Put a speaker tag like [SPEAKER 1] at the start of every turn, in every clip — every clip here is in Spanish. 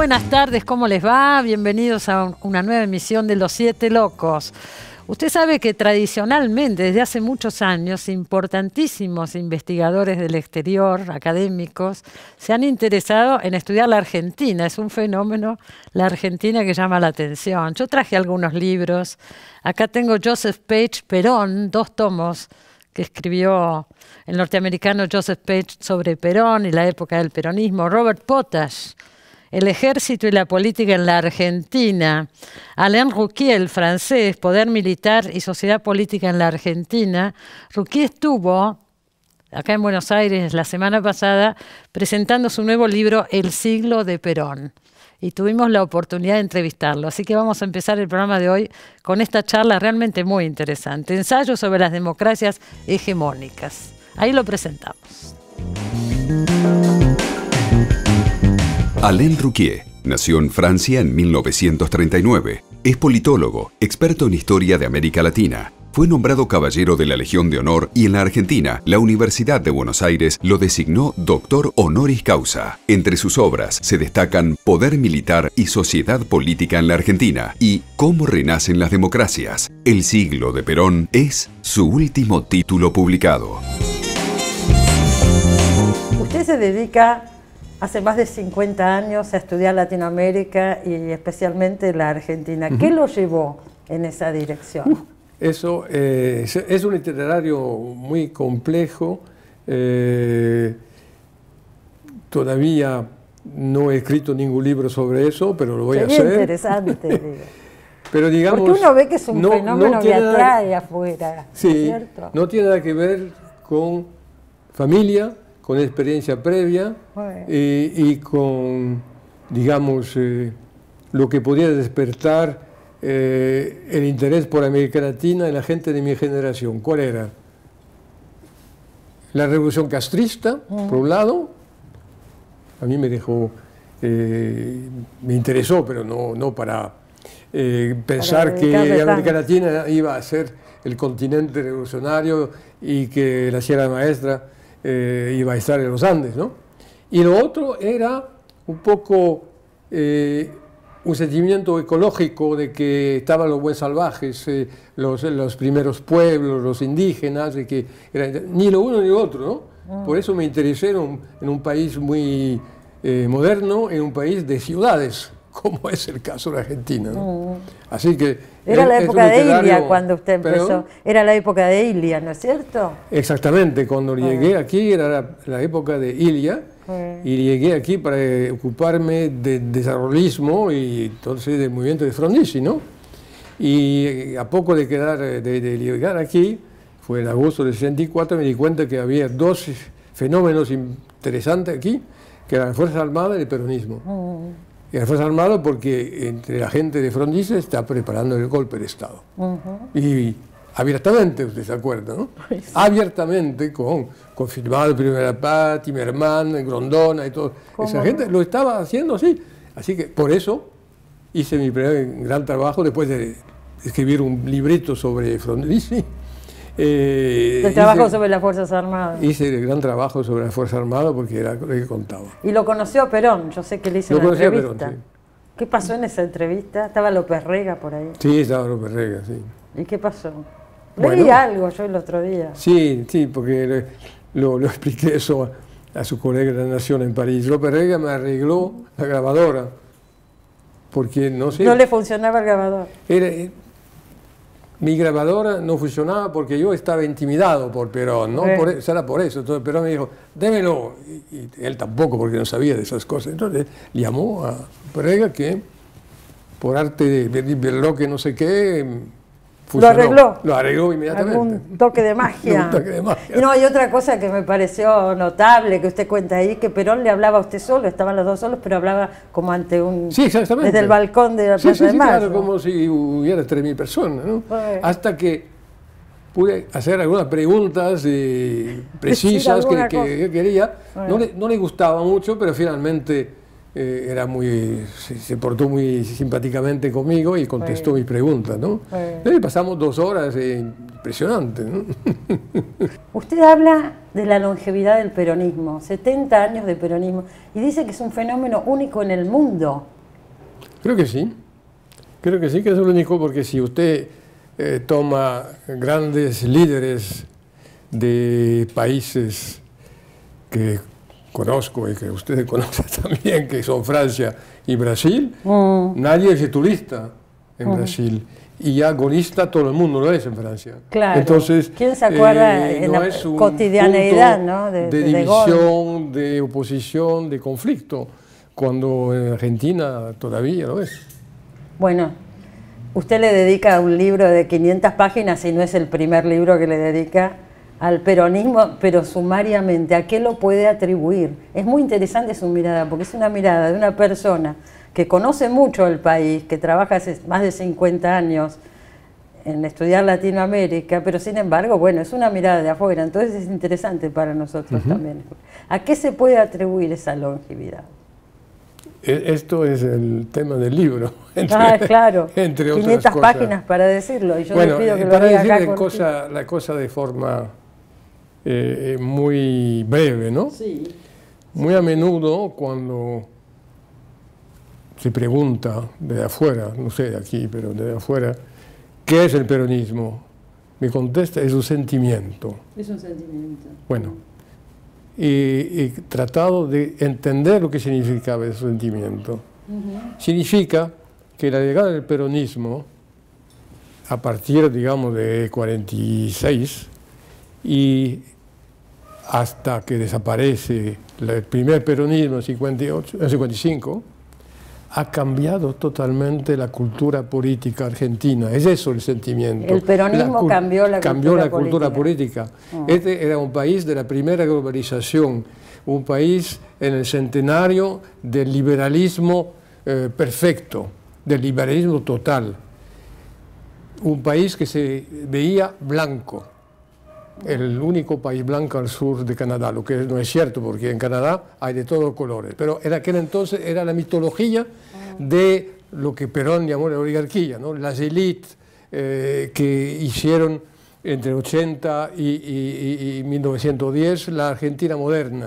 [SPEAKER 1] buenas tardes, ¿cómo les va? Bienvenidos a una nueva emisión de Los Siete Locos. Usted sabe que tradicionalmente, desde hace muchos años, importantísimos investigadores del exterior, académicos, se han interesado en estudiar la Argentina. Es un fenómeno, la Argentina, que llama la atención. Yo traje algunos libros. Acá tengo Joseph Page Perón, 2 tomos que escribió el norteamericano Joseph Page sobre Perón y la época del peronismo. Robert Potash, El ejército y la política en la Argentina. Alain Rouquier, el francés, Poder militar y sociedad política en la Argentina. Rouquier estuvo acá en Buenos Aires la semana pasada presentando su nuevo libro El siglo de Perón. Y tuvimos la oportunidad de entrevistarlo. Así que vamos a empezar el programa de hoy con esta charla realmente muy interesante. Ensayo sobre las democracias hegemónicas. Ahí lo presentamos.
[SPEAKER 2] Alain Rouquier nació en Francia en 1939. Es politólogo, experto en historia de América Latina. Fue nombrado Caballero de la Legión de Honor y en la Argentina, la Universidad de Buenos Aires lo designó Doctor Honoris Causa. Entre sus obras se destacan Poder militar y sociedad política en la Argentina y Cómo renacen las democracias. El siglo de Perón es su último título publicado.
[SPEAKER 1] Usted se dedica hace más de 50 años a estudiar Latinoamérica y especialmente la Argentina. ¿Qué lo llevó en esa dirección?
[SPEAKER 3] Eso es un itinerario muy complejo. Todavía no he escrito ningún libro sobre eso, pero lo voy a hacer.
[SPEAKER 1] Sería interesante, digo.
[SPEAKER 3] Pero digamos,
[SPEAKER 1] porque uno ve que es un fenómeno que atrae afuera,
[SPEAKER 3] sí,
[SPEAKER 1] ¿no es cierto?
[SPEAKER 3] No tiene nada que ver con familia, con experiencia previa y con, digamos, lo que podría despertar el interés por América Latina en la gente de mi generación. ¿Cuál era? La revolución castrista, por un lado, a mí me dejó, me interesó, pero no para pensar que América Latina iba a ser el continente revolucionario y que la Sierra Maestra iba a estar en los Andes, ¿no? Y lo otro era un poco un sentimiento ecológico de que estaban los buen salvajes, los primeros pueblos, los indígenas, de que ni lo uno ni lo otro, ¿no? Por eso me interesé en un país muy moderno, en un país de ciudades, como es el caso de Argentina, ¿no? Así que
[SPEAKER 1] era la época de Ilia cuando usted empezó. ¿Perdón? Era la época de Ilia, ¿no es cierto?
[SPEAKER 3] Exactamente, cuando llegué aquí era la época de Ilia, y llegué aquí para ocuparme de desarrollismo y entonces del movimiento de Frondizi, ¿no? Y a poco de llegar aquí, fue en agosto del 64, me di cuenta que había 2 fenómenos interesantes aquí, que eran la Fuerza Armada y el peronismo. Y la Fuerza Armada porque entre la gente de Frondizi está preparando el golpe de Estado. Y abiertamente, usted se acuerda, ¿no? Sí. Abiertamente, confirmado Primera Paz, Timerman, Grondona y todo. Esa gente lo estaba haciendo así. Así que por eso hice mi primer gran trabajo después de escribir un librito sobre Frondizi.
[SPEAKER 1] El trabajo sobre las Fuerzas Armadas.
[SPEAKER 3] Hice el gran trabajo sobre las Fuerzas Armadas porque era lo que contaba.
[SPEAKER 1] Y lo conoció a Perón, yo sé que le hizo una entrevista.
[SPEAKER 3] Perón, sí.
[SPEAKER 1] ¿Qué pasó en esa entrevista? ¿Estaba López Rega por ahí?
[SPEAKER 3] Sí, estaba López Rega, sí.
[SPEAKER 1] ¿Y qué pasó?
[SPEAKER 3] Bueno,
[SPEAKER 1] leí algo yo el otro día.
[SPEAKER 3] Sí, porque lo expliqué eso a su colega de la Nación en París. López Rega me arregló la grabadora porque no sé...
[SPEAKER 1] No le funcionaba el grabador.
[SPEAKER 3] Mi grabadora no funcionaba porque yo estaba intimidado por Perón, ¿no? Era por eso. Entonces Perón me dijo, démelo. Y él tampoco, porque no sabía de esas cosas. Entonces llamó a Rega que, por arte de Berloque no sé qué, funcionó. Lo arregló inmediatamente.
[SPEAKER 1] Un toque de magia.
[SPEAKER 3] Un toque de magia.
[SPEAKER 1] Y no, hay otra cosa que me pareció notable, que usted cuenta ahí, que Perón le hablaba a usted solo, estaban los dos solos, pero hablaba como ante un...
[SPEAKER 3] Sí, exactamente.
[SPEAKER 1] Desde el balcón de la Plaza de Mayo.
[SPEAKER 3] Claro, como si hubiera 3.000 personas, ¿no? Hasta que pude hacer algunas preguntas precisas que quería. No le gustaba mucho, pero finalmente se portó muy simpáticamente conmigo y contestó mis preguntas, ¿no? Y pasamos 2 horas impresionantes, ¿no?
[SPEAKER 1] Usted habla de la longevidad del peronismo, 70 años de peronismo, y dice que es un fenómeno único en el mundo.
[SPEAKER 3] Creo que sí. Creo que sí, que es lo único, porque si usted toma grandes líderes de países que conozco y que ustedes conocen también, que son Francia y Brasil, nadie es turista en Brasil. Y ya golista todo el mundo lo es en Francia.
[SPEAKER 4] Claro.
[SPEAKER 3] Entonces,
[SPEAKER 4] ¿quién se acuerda en
[SPEAKER 3] no
[SPEAKER 4] la
[SPEAKER 3] es un
[SPEAKER 4] cotidianeidad,
[SPEAKER 3] punto
[SPEAKER 4] ¿no?
[SPEAKER 3] de
[SPEAKER 4] de
[SPEAKER 3] división, de oposición, de conflicto, cuando en Argentina todavía lo es.
[SPEAKER 4] Bueno, usted le dedica un libro de 500 páginas y no es el primer libro que le dedica al peronismo, pero sumariamente, ¿a qué lo puede atribuir? Es muy interesante su mirada, porque es una mirada de una persona que conoce mucho el país, que trabaja hace más de 50 años en estudiar Latinoamérica, pero sin embargo, bueno, es una mirada de afuera, entonces es interesante para nosotros también. ¿A qué se puede atribuir esa longevidad?
[SPEAKER 3] Esto es el tema del libro.
[SPEAKER 4] Claro,
[SPEAKER 3] entre
[SPEAKER 4] 500
[SPEAKER 3] otras cosas.
[SPEAKER 4] páginas para decirlo, y yo
[SPEAKER 3] Bueno,
[SPEAKER 4] le pido que lo
[SPEAKER 3] para
[SPEAKER 4] diga
[SPEAKER 3] decir
[SPEAKER 4] acá
[SPEAKER 3] la cosa de forma muy breve, ¿no?
[SPEAKER 4] Sí.
[SPEAKER 3] Muy a menudo cuando se pregunta de afuera, no sé de aquí, pero de afuera, ¿qué es el peronismo? Me contesta, es un sentimiento.
[SPEAKER 4] Es un sentimiento.
[SPEAKER 3] Bueno, y tratado de entender lo que significaba ese sentimiento. Significa que la llegada del peronismo, a partir, digamos, de 46, y hasta que desaparece el primer peronismo en 55, ha cambiado totalmente la cultura política argentina. Es eso el sentimiento.
[SPEAKER 4] El peronismo cambió la
[SPEAKER 3] cultura política. Este era un país de la primera globalización, un país en el centenario del liberalismo perfecto, del liberalismo total. Un país que se veía blanco. El único país blanco al sur de Canadá, lo que no es cierto, porque en Canadá hay de todos colores, pero en aquel entonces era la mitología de lo que Perón llamó la oligarquía, ¿no? Las élites que hicieron entre 80 y 1910 la Argentina moderna.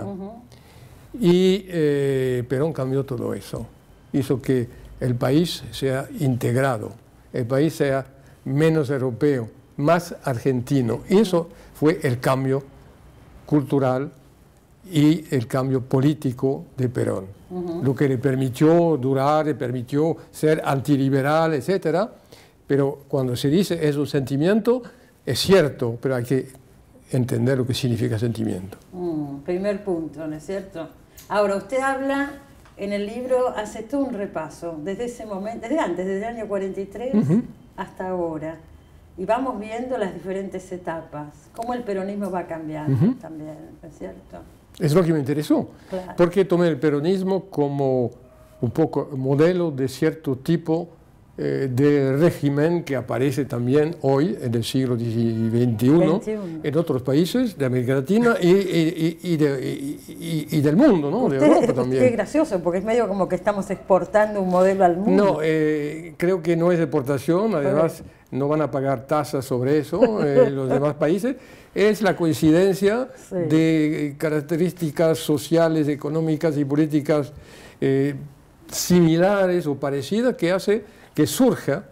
[SPEAKER 3] Y Perón cambió todo eso, hizo que el país sea integrado, el país sea menos europeo, más argentino, y eso fue el cambio cultural y el cambio político de Perón, lo que le permitió durar, le permitió ser antiliberal, etc. Pero cuando se dice es un sentimiento, es cierto, pero hay que entender lo que significa sentimiento.
[SPEAKER 4] Primer punto, ¿no es cierto? Ahora, usted habla en el libro, hace todo un repaso, desde ese momento, desde antes, desde el año 43 hasta ahora. Y vamos viendo las diferentes etapas, cómo el peronismo va cambiando también, ¿no es cierto?
[SPEAKER 3] Es lo que me interesó,
[SPEAKER 4] Claro.
[SPEAKER 3] porque tomé el peronismo como un poco modelo de cierto tipo de régimen que aparece también hoy, en el siglo XXI, en otros países de América Latina y del mundo, ¿no? De Europa también.
[SPEAKER 4] Qué gracioso, porque es medio como que estamos exportando un modelo al mundo.
[SPEAKER 3] No, creo que no es exportación, además no van a pagar tasas sobre eso los demás países. Es la coincidencia de características sociales, económicas y políticas similares o parecidas que hace que surja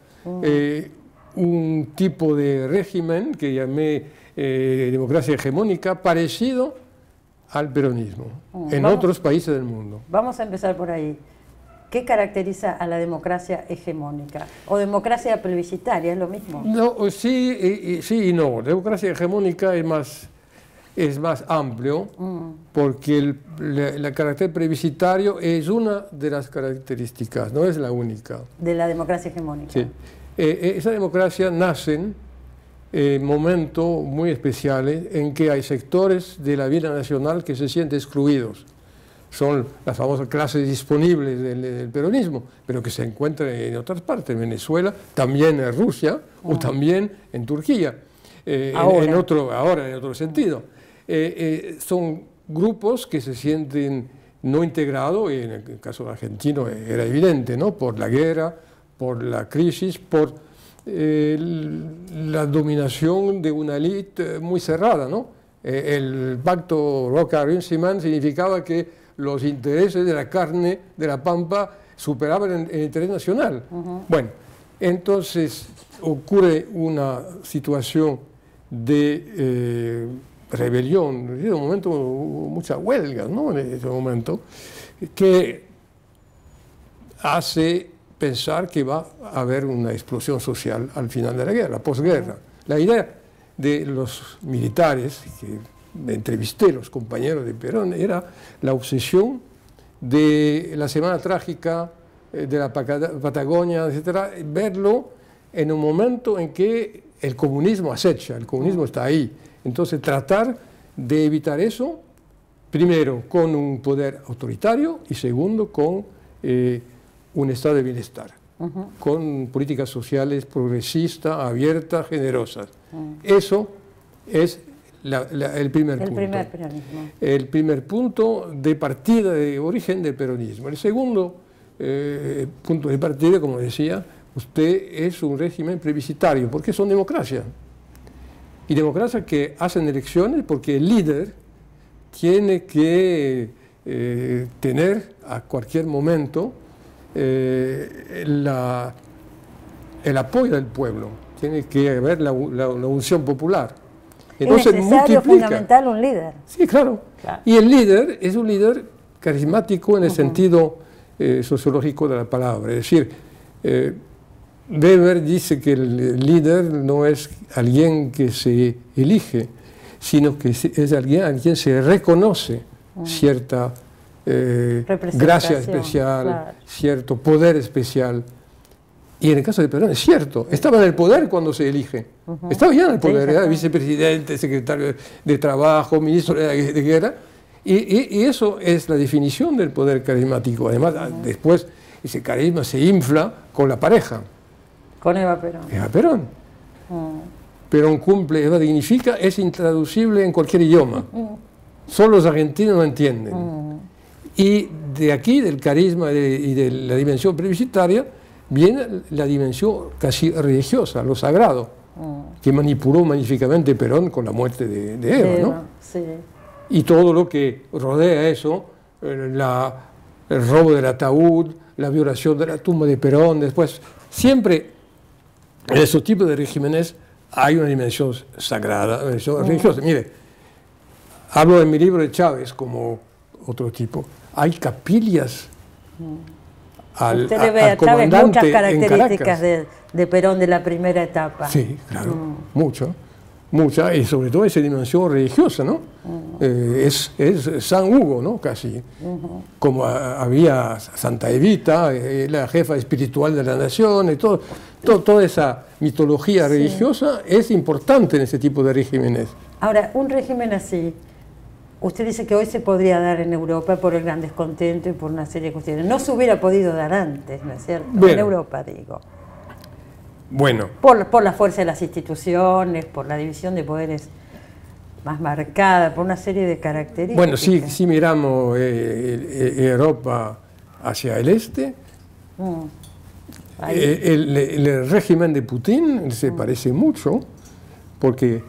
[SPEAKER 3] un tipo de régimen que llamé democracia hegemónica parecido al peronismo en otros países del mundo.
[SPEAKER 4] Vamos a empezar por ahí. ¿Qué caracteriza a la democracia hegemónica? ¿O democracia plebiscitaria? ¿Es lo mismo?
[SPEAKER 3] No, sí y no. Democracia hegemónica es más amplio porque el carácter plebiscitario es una de las características, no es la única.
[SPEAKER 4] De la democracia hegemónica.
[SPEAKER 3] Sí. Esa democracia nace en momentos muy especiales en que hay sectores de la vida nacional que se sienten excluidos. Son las famosas clases disponibles del peronismo, pero que se encuentran en otras partes, en Venezuela, también en Rusia o también en Turquía, ahora en otro sentido. Son grupos que se sienten no integrados, y en el caso argentino era evidente, ¿no? Por la guerra, por la crisis, por la dominación de una élite muy cerrada, ¿no? El pacto Roca-Runciman significaba que los intereses de la carne de la pampa superaban el interés nacional. Bueno, entonces ocurre una situación de rebelión. En un momento hubo muchas huelgas, ¿no? En ese momento, que hace pensar que va a haber una explosión social al final de la guerra, la posguerra. La idea de los militares, que entrevisté los compañeros de Perón, era la obsesión de la Semana Trágica, de la Patagonia, etcétera, verlo en un momento en que el comunismo acecha, el comunismo está ahí. Entonces tratar de evitar eso, primero con un poder autoritario y segundo con un estado de bienestar, con políticas sociales progresistas, abiertas, generosas. Eso es el primer punto. El primer punto de partida, de origen del peronismo. El segundo punto de partida, como decía, usted es un régimen plebiscitario, porque son democracias. Y democracias que hacen elecciones porque el líder tiene que tener a cualquier momento el apoyo del pueblo, tiene que haber la unción popular. Entonces,
[SPEAKER 4] es necesario, fundamental, un líder.
[SPEAKER 3] Sí, claro. Y el líder es un líder carismático en el sentido sociológico de la palabra. Es decir, Weber dice que el líder no es alguien que se elige, sino que es alguien a quien se reconoce cierta gracia especial, cierto poder especial. Y en el caso de Perón es cierto, estaba en el poder cuando se elige. Estaba ya en el poder, era vicepresidente, secretario de Trabajo, ministro de Guerra. Y eso es la definición del poder carismático. Además, después ese carisma se infla con la pareja.
[SPEAKER 4] Con Eva Perón.
[SPEAKER 3] Eva Perón. Perón cumple, Eva dignifica, es intraducible en cualquier idioma. Solo los argentinos lo entienden. Y de aquí, del carisma y de la dimensión plebiscitaria, viene la dimensión casi religiosa, lo sagrado, que manipuló magníficamente Perón con la muerte de Eva, ¿no?
[SPEAKER 4] Sí.
[SPEAKER 3] Y todo lo que rodea eso, el robo del ataúd, la violación de la tumba de Perón, después, siempre en esos tipos de regímenes hay una dimensión sagrada, una dimensión religiosa. Mire, hablo en mi libro de Chávez como otro tipo. Hay capillas
[SPEAKER 4] Usted le ve a Chávez muchas características de Perón de la primera etapa.
[SPEAKER 3] Sí, claro, mucha, y sobre todo esa dimensión religiosa, ¿no? Es San Hugo, ¿no? Casi. Como había Santa Evita, la jefa espiritual de la nación, y toda esa mitología religiosa es importante en ese tipo de regímenes.
[SPEAKER 4] Ahora, un régimen así, usted dice que hoy se podría dar en Europa por el gran descontento y por una serie de cuestiones. No se hubiera podido dar antes, ¿no es cierto? Bueno, en Europa, digo.
[SPEAKER 3] Bueno.
[SPEAKER 4] Por la fuerza de las instituciones, por la división de poderes más marcada, por una serie de características.
[SPEAKER 3] Bueno, si miramos Europa hacia el este, el régimen de Putin se parece mucho, porque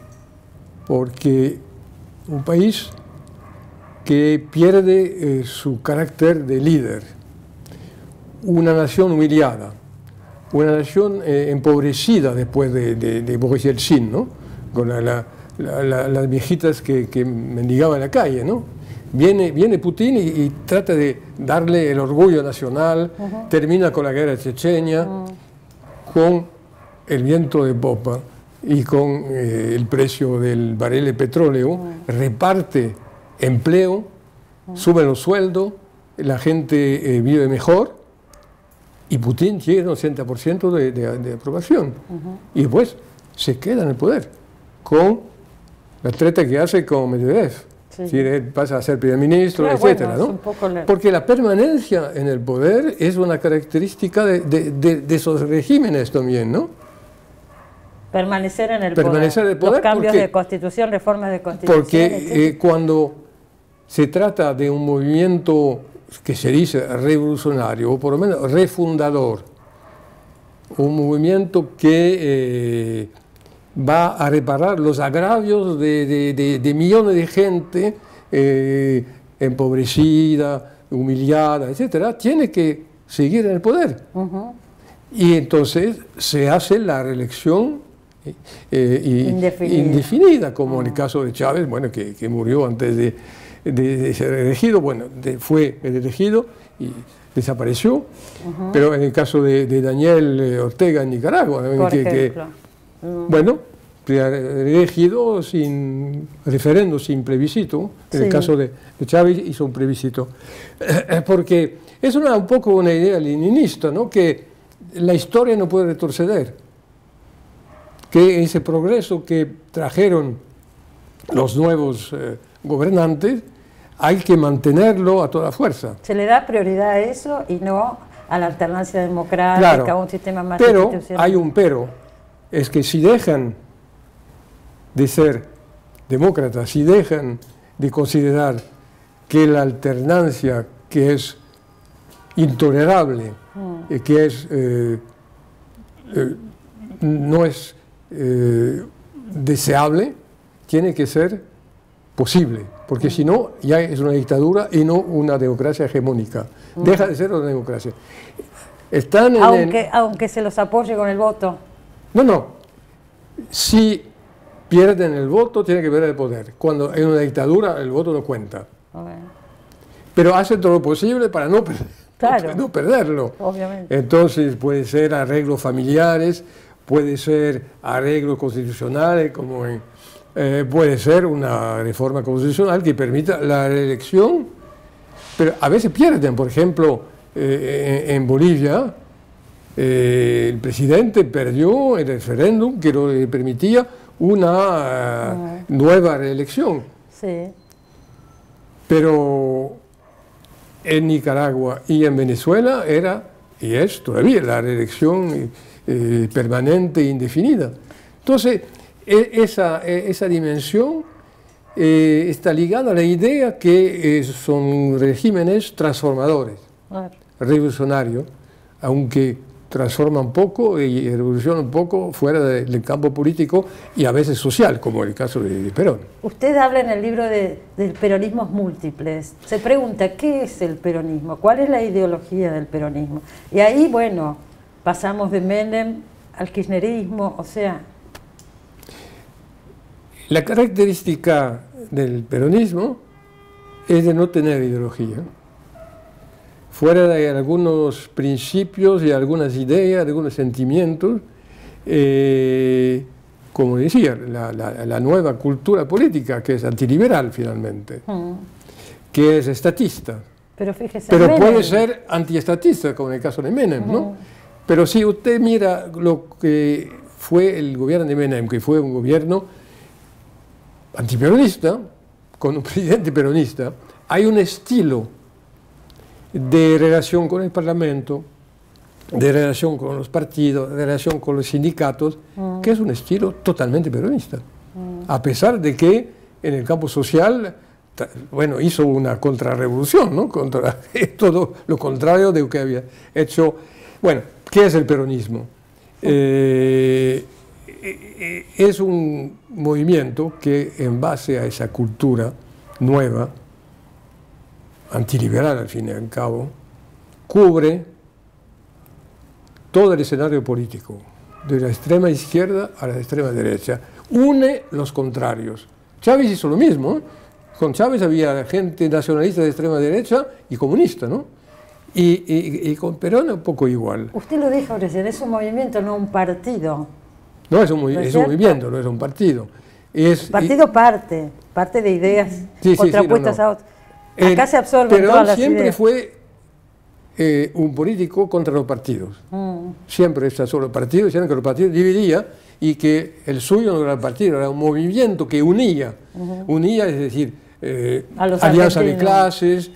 [SPEAKER 3] un país que pierde su carácter de líder, una nación humillada, una nación empobrecida después de Boris Yeltsin, ¿no? Con las viejitas que mendigaban en la calle, ¿no? Viene Putin y trata de darle el orgullo nacional, termina con la guerra de Chechenia, con el viento de popa y con el precio del barril de petróleo, reparte empleo, sube los sueldos, la gente vive mejor y Putin tiene un 80% de aprobación. Y después se queda en el poder con la treta que hace con Medvedev. Sí. Si él pasa a ser primer ministro, etcétera, ¿no? Porque la permanencia en el poder es una característica de esos regímenes también, ¿no?
[SPEAKER 4] Permanecer en el poder. Los cambios de constitución, reformas de constitución.
[SPEAKER 3] Porque cuando se trata de un movimiento que se dice revolucionario, o por lo menos refundador, un movimiento que va a reparar los agravios de millones de gente empobrecida, humillada, etcétera, tiene que seguir en el poder. Y entonces se hace la reelección indefinida, como en el caso de Chávez, bueno, que murió antes de ser elegido, bueno, fue elegido y desapareció, pero en el caso de Daniel Ortega en Nicaragua, bueno, elegido sin referendo, sin plebiscito, en el caso de Chávez hizo un plebiscito, porque es un poco una idea leninista, ¿no? Que la historia no puede retroceder, que ese progreso que trajeron los nuevos gobernantes hay que mantenerlo a toda fuerza.
[SPEAKER 4] Se le da prioridad a eso y no a la alternancia democrática,
[SPEAKER 3] claro,
[SPEAKER 4] a un sistema más
[SPEAKER 3] pero
[SPEAKER 4] institucional.
[SPEAKER 3] hay un pero, es que si dejan de ser demócratas, si dejan de considerar que la alternancia, que es intolerable, que es no es deseable, tiene que ser posible, porque si no ya es una dictadura y no una democracia hegemónica. Deja de ser una democracia. Están
[SPEAKER 4] aunque se los apoye con el voto.
[SPEAKER 3] No. Si pierden el voto, tiene que perder el poder. Cuando hay una dictadura, el voto no cuenta. Pero hacen todo lo posible para no perderlo.
[SPEAKER 4] Obviamente.
[SPEAKER 3] Entonces puede ser arreglos familiares, puede ser arreglos constitucionales, como puede ser una reforma constitucional que permita la reelección, pero a veces pierden. Por ejemplo, en Bolivia, el presidente perdió el referéndum que le permitía una nueva reelección.
[SPEAKER 4] Sí.
[SPEAKER 3] Pero en Nicaragua y en Venezuela era, y es todavía, la reelección permanente e indefinida. Entonces, esa dimensión está ligada a la idea que son regímenes transformadores, revolucionarios, aunque transforman poco y revolucionan poco fuera del campo político y a veces social, como el caso de Perón.
[SPEAKER 4] Usted habla en el libro del peronismos múltiples. Se pregunta, ¿qué es el peronismo? ¿Cuál es la ideología del peronismo? Y ahí, bueno, pasamos de Menem al kirchnerismo, o sea...
[SPEAKER 3] La característica del peronismo es de no tener ideología. Fuera de algunos principios y algunas ideas, algunos sentimientos, como decía, la nueva cultura política, que es antiliberal finalmente, que es estatista.
[SPEAKER 4] Pero fíjese,
[SPEAKER 3] pero puede ser antiestatista, como en el caso de Menem, ¿no? Pero si usted mira lo que fue el gobierno de Menem, que fue un gobierno antiperonista, con un presidente peronista, hay un estilo de relación con el Parlamento, de relación con los partidos, de relación con los sindicatos, que es un estilo totalmente peronista. A pesar de que en el campo social, bueno, hizo una contrarrevolución, ¿no? Contra todo lo contrario de lo que había hecho. Bueno, ¿qué es el peronismo? Es un movimiento que, en base a esa cultura nueva, antiliberal al fin y al cabo, cubre todo el escenario político, de la extrema izquierda a la extrema derecha, une los contrarios. Chávez hizo lo mismo, ¿eh? Con Chávez había gente nacionalista de extrema derecha y comunista, ¿no? Y con Perón un poco igual.
[SPEAKER 4] Usted lo dijo recién, es un movimiento, no un partido.
[SPEAKER 3] No, es un movimiento, no es un partido.
[SPEAKER 4] Partido parte de ideas contrapuestas a otras. Acá se absorben todas las ideas.
[SPEAKER 3] Perón siempre fue un político contra los partidos. Siempre rechazó los partidos, decían que los partidos dividían y que el suyo no era el partido, era un movimiento que unía. Unía, es decir, alianza de clases,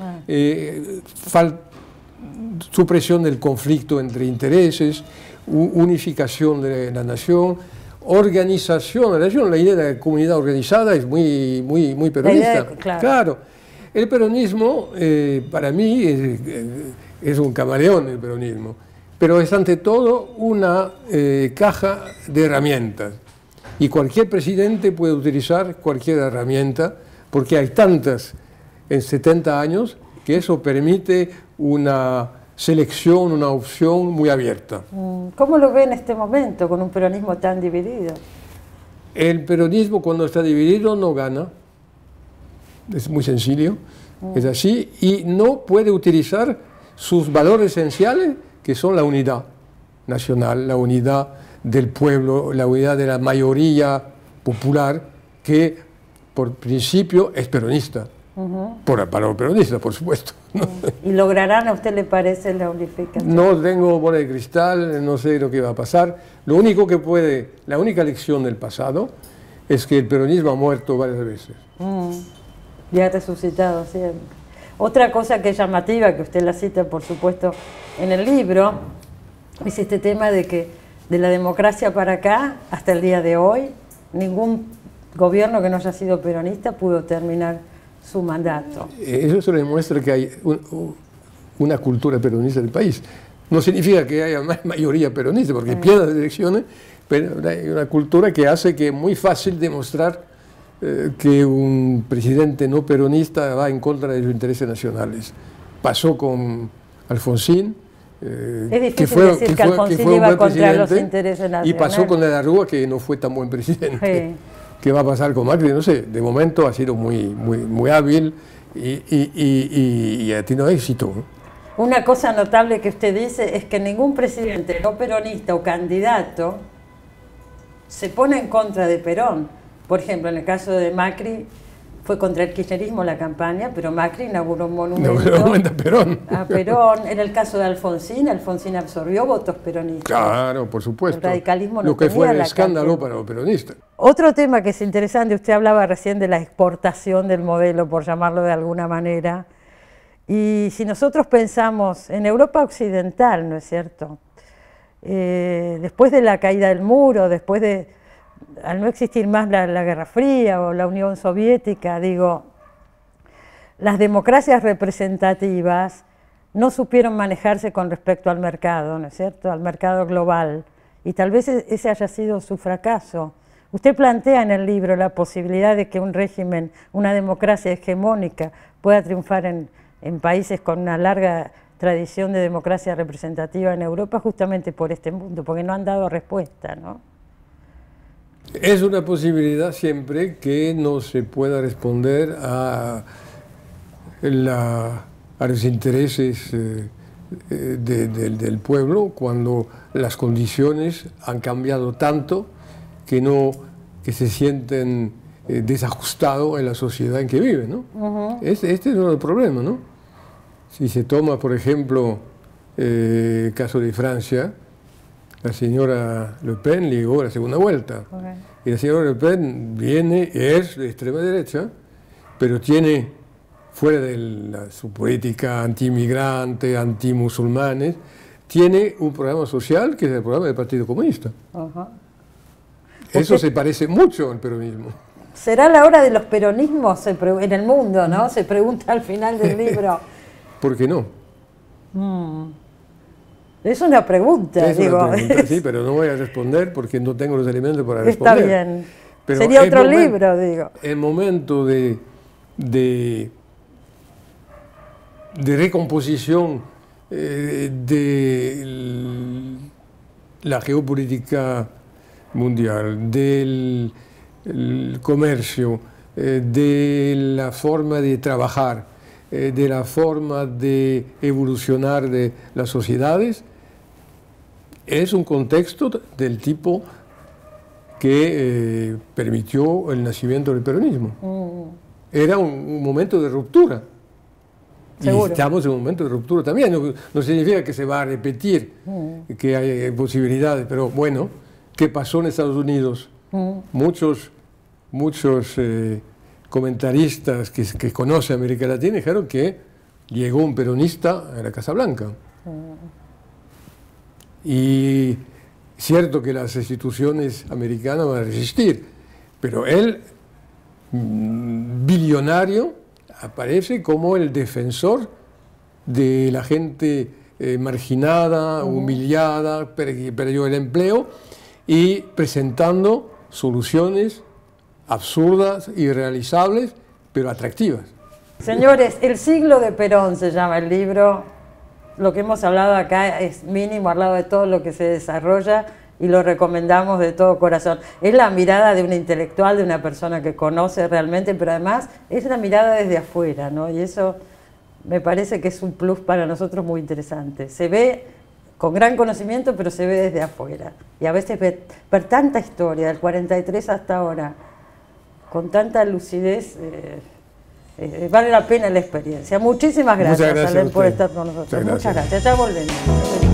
[SPEAKER 3] supresión del conflicto entre intereses, unificación de la nación, organización. La idea de la comunidad organizada es muy peronista. Claro. El peronismo, para mí, es un camaleón el peronismo, pero es ante todo una caja de herramientas. Y cualquier presidente puede utilizar cualquier herramienta, porque hay tantas en 70 años que eso permite una selección, una opción muy abierta.
[SPEAKER 4] ¿Cómo lo ve en este momento con un peronismo tan dividido?
[SPEAKER 3] El peronismo cuando está dividido no gana, es muy sencillo, es así, y no puede utilizar sus valores esenciales, que son la unidad nacional, la unidad del pueblo, la unidad de la mayoría popular, que por principio es peronista, para los peronistas, por supuesto.
[SPEAKER 4] ¿Y lograrán, a usted le parece, la unificación?
[SPEAKER 3] No tengo bola de cristal, no sé lo que va a pasar. Lo único que puede, la única lección del pasado es que el peronismo ha muerto varias veces.
[SPEAKER 4] Y ha resucitado siempre. Otra cosa que es llamativa, que usted la cita, por supuesto, en el libro, es este tema de que de la democracia para acá, hasta el día de hoy, ningún gobierno que no haya sido peronista pudo terminar su mandato.
[SPEAKER 3] Eso se demuestra que hay una cultura peronista del país. No significa que haya más mayoría peronista, porque pierden las elecciones, pero hay una cultura que hace que es muy fácil demostrar que un presidente no peronista va en contra de los intereses nacionales. Pasó con Alfonsín,
[SPEAKER 4] es difícil decir que Alfonsín iba contra los intereses nacionales.
[SPEAKER 3] Y pasó con la Rúa, que no fue tan buen presidente. Sí. ¿Qué va a pasar con Macri? No sé, de momento ha sido muy hábil y ha tenido éxito.
[SPEAKER 4] Una cosa notable que usted dice es que ningún presidente no peronista o candidato se pone en contra de Perón. Por ejemplo, en el caso de Macri, fue contra el kirchnerismo la campaña, pero Macri inauguró un monumento a Perón. En el caso de Alfonsín, Alfonsín absorbió votos peronistas.
[SPEAKER 3] Claro, por supuesto.
[SPEAKER 4] El radicalismo no
[SPEAKER 3] lo que fue el escándalo
[SPEAKER 4] cantidad.
[SPEAKER 3] para los peronistas.
[SPEAKER 4] Otro tema que es interesante, usted hablaba recién de la exportación del modelo, por llamarlo de alguna manera, y si nosotros pensamos en Europa occidental, ¿no es cierto? Después de la caída del muro, después de, al no existir más la Guerra Fría o la Unión Soviética, digo, las democracias representativas no supieron manejarse con respecto al mercado, ¿no es cierto?, al mercado global, y tal vez ese haya sido su fracaso. Usted plantea en el libro la posibilidad de que un régimen, una democracia hegemónica, pueda triunfar en países con una larga tradición de democracia representativa en Europa, justamente por este mundo, porque no han dado respuesta, ¿no?
[SPEAKER 3] Es una posibilidad siempre que no se pueda responder a los intereses del pueblo cuando las condiciones han cambiado tanto que se sienten desajustados en la sociedad en que viven, ¿no? Este es uno de los problemas, ¿no? Si se toma, por ejemplo, el caso de Francia, la señora Le Pen llegó a la segunda vuelta. Y la señora Le Pen es de extrema derecha, pero tiene, fuera de su política anti-inmigrante, anti-musulmanes, tiene un programa social que es el programa del Partido Comunista. Eso se parece mucho al peronismo.
[SPEAKER 4] ¿Será la hora de los peronismos en el mundo, no? Se pregunta al final del libro.
[SPEAKER 3] ¿Por qué no?
[SPEAKER 4] Es una pregunta,
[SPEAKER 3] sí, pero no voy a responder porque no tengo los elementos para responder.
[SPEAKER 4] Está bien.
[SPEAKER 3] Pero
[SPEAKER 4] sería otro libro, digo.
[SPEAKER 3] El momento de recomposición de la geopolítica mundial, del comercio, de la forma de trabajar, de la forma de evolucionar de las sociedades, es un contexto del tipo que permitió el nacimiento del peronismo. Era un momento de ruptura.
[SPEAKER 4] Seguro.
[SPEAKER 3] Y estamos en un momento de ruptura también. No significa que se va a repetir, que hay posibilidades, pero bueno, ¿qué pasó en Estados Unidos? Muchos comentaristas que conocen América Latina dijeron que llegó un peronista a la Casa Blanca. Y cierto que las instituciones americanas van a resistir, pero él, billonario, aparece como el defensor de la gente marginada, humillada, perdió el empleo, y presentando soluciones absurdas, irrealizables, pero atractivas.
[SPEAKER 4] Señores, El siglo de Perón se llama el libro. lo que hemos hablado acá es mínimo al lado de todo lo que se desarrolla y lo recomendamos de todo corazón. Es la mirada de un intelectual, de una persona que conoce realmente, pero además es la mirada desde afuera, ¿no? Y eso me parece que es un plus para nosotros muy interesante. Se ve con gran conocimiento, pero se ve desde afuera. Y a veces ver tanta historia, del 43 hasta ahora, con tanta lucidez, vale la pena la experiencia. Muchísimas gracias, Alén, por estar con nosotros. Muchas gracias. Ya volvemos.